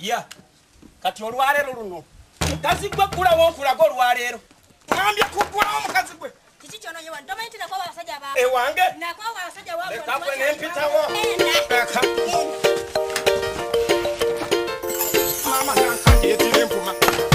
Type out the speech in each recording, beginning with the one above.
ya kati olwalero luno mukazi gwe kulawo nkulaga olwalero ngambye kugulawo mukazi gwe kiki kyono yewa ndomayitira kwa abasajja ba ewange nakwa abasajja wabo leka gwe nempitawo mama nankandiyetire empuma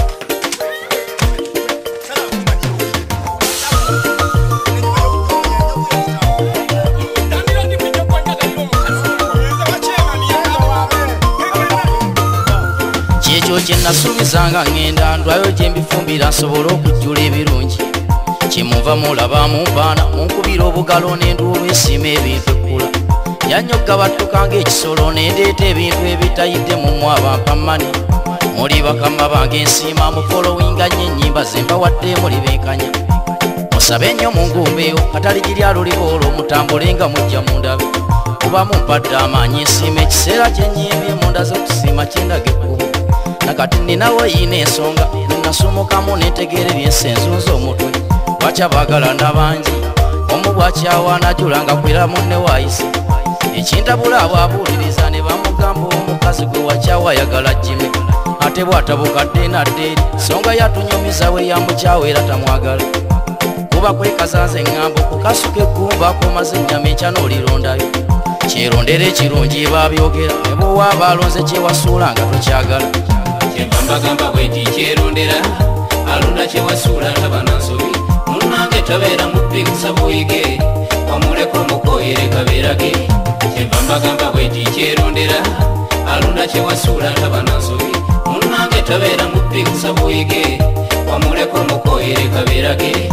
Kyekyo kye nasuubizanga ngenda ndwayo gye mbifumbira nsobole okujjula ebirungi kyemuva mulaba mumpaana munkubira obugalo n'enduulu esiima ebintu ekkula yanyogga battuka ng'ekisolo nendeeta ebintu ebitayidde mu mwabampa mani muli bakama bange ensiima mu followinga nnyo ennyimba ze mbawadde muli benkanya musabe nnyo mu ngumbeeyo katali girya luliba olwo mutambule nga mujja mundabe kuba mumpadde amaanyi ensiima ekiseera kye nnyimye munda z'okusiima kyendaga ekkubo nakati ninawo yina ensonga nenasumukamu nentegeera ebyensenzuza omutwe lwaki abaagala nabangi omu bwakyawaana jula nga kwera munne waayise ekintabula bwabuuliriza ne bamugamba omukazi gwe wakyawa ayagala jime ate bwatabukadde nadde eri nsonga yatunyumiza we yamukyawa era tamwagala kuba kwekazanze eŋŋambo kukasuka egumba akomaze ennyama enkya n'olirondayo kyerondera ekirungi babyogera ne bwewaaba alonze kyewasuula nga tokyagala Mbagamba bweti kyerondera alonda kyewasuula tabana nsobi munnange tabeera mubbi kusabuyige wamuleko mukoyere kabeerage mbagamba bweti kyerondera alonda kyewasuula tabana nsobi munnange tabeera mubbi kusabuyige wamuleko mukoyere kabeerage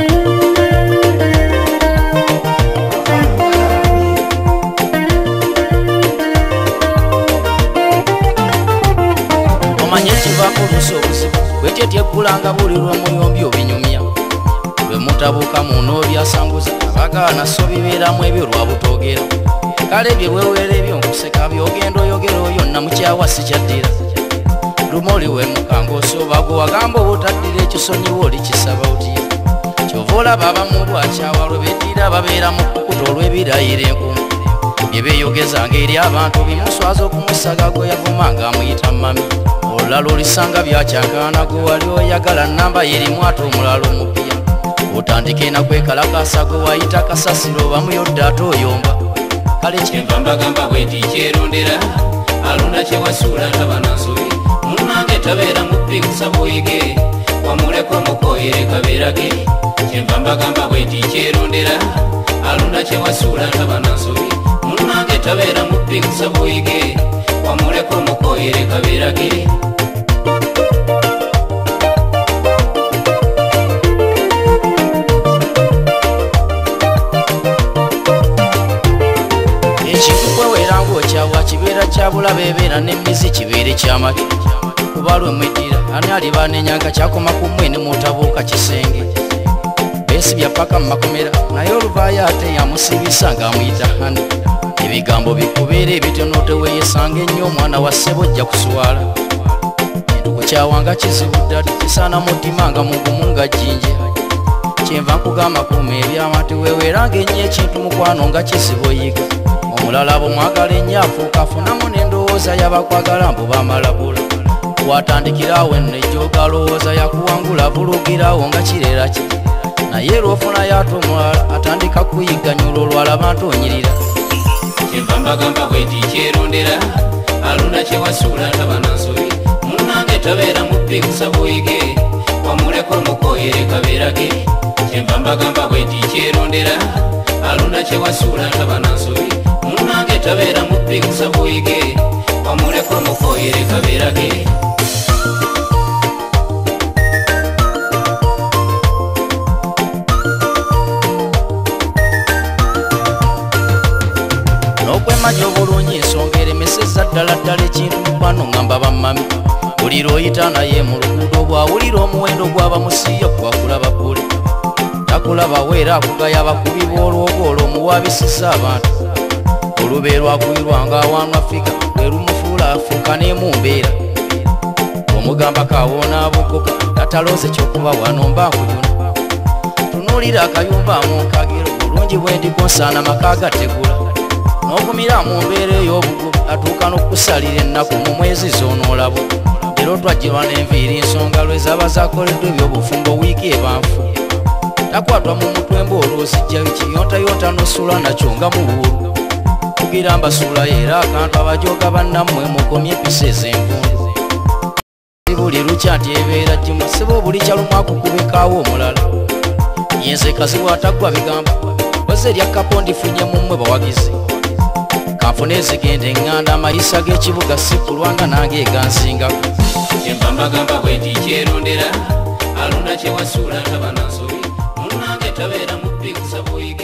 kulusa obuzibu bwetyetyegulanga buli lwomuyombi obinyumya lwe mutabuuka muno byasanguza abagaana so bibeeramu ebyo lwabutogera kale bye bweweera ebyonkuseka byogenda oyogera oyo namukyawa sikyaddira lumoli we mukanga osooba gwe wagamba obutaddira ekisonyiwa olikisaba otya kyova olaba abamu bwakyawa lwe beddira babeera mu kkukuta olw'ebirayira enkumu bye beeyogezanga eri abantu bimuswaza okumusaga gwe yavumanga amuyita mami olulala olisanga byakyakaana gwe wali oyagala namba yerimu ate omulala omupya otandike nakwekalakasa gwe wayita kasasiro bamuyodde ate oyomba kale mbagamba bweti kyerondera alonda kyewasuula tabana nsobi munnange tabeera mubbi kusabuyige wamuleko mukoyere kabeerage mbagamba bweti kyerondera alonda kyewasuula tabana nsobi munnange tabeera mubbi kusabuyige wamuleko mukoyere kabeerage kibeera kyabula bebeera n'emmizi kibeere kyamaki kuba lwe mwedira ani aliba nenyanga kyakoma ku mmwe ne mutabuuka kisenge beesibya paka mu makomera naye oluvaayo ate yamusibisa ng'amuyita hani ebigambo bikubeera ebitono teweeyesanga ennyo omwana wa ssebo ojja kuswala entukukyawanga kizibu ddali kisaana mutima nga mugumu nga jjinja kyenva nkugamba kuuma ebyama teweeweeranga ennyo ekintu mukwano nga kizibu oyiga omulala bwomwagala ennyo afuuka afunamu n'endowooza yabakwagala mbu bamalabula watandikirawo ennejja ogalowooza yakuwangula bulugirawo nga kireera ki naye lwofunayo ate omulala atandika kuyigganyula olwalaba ntoonyirira mbagamba bweti kyerondera alonda kyewasuula tabana nsobi munnange tabeera mubbi kusabuyige wamuleko mukoyere kabeerage mbagamba bweti kyerondera alonda kyewasuula tabana nsobi munnange tabeera mubbi kusabuyige wamuleko mukoyere kabeerage n'okwemanya obulungi ensonga eremeseza ddala ddala ekintu mukwano ngamba bammami buli lw'oyita naye mu luguudo bw'awulira omuwendo gw'abamusiiya gwakulaba bbule takulaba weera akugaya abakubi b'olwogo olw'omuwaabisiza abantu olubeerwa agwirwanga awaanwa fika lwe lumufuula afuuka n'emumbeera omugamba kawoona abukoka tataloze kyokuba wano mba nkujuna tunuulira akayumba mu nkagiro bulungi bwe ndiko nsaana maka gategula n'okumira mu mbeera ey'obugumu atuuka n'okusalira ennaku mu mwezi z'onoolabo leero twajjirwa n'enviiri nsonga lwe zaba zakoleddwa ebyobufumbo wiiki ebanfu takwatwa mu mutwe mboolwosijjayo kiyontayonta n'osula nakyo nga mubuulu kugira mbasulayo era akantu abajooga bannammwe mukomye empisa ez'envundu buli lukya nti ebeera gimu siba buli kyalumu akukubekaawo omulala yenze kazibu ataggwa bigamba boze erya kapo ndifunye mu mmwe bawagizi kanfune ezigenda eŋŋanda amayisa g'ekibuga sikulwanga nange egansingako kyembambagamba bwe nti kyerondera alonda kyewasuula ntabanansobi munnange tabeera mubbi kusaba oyiga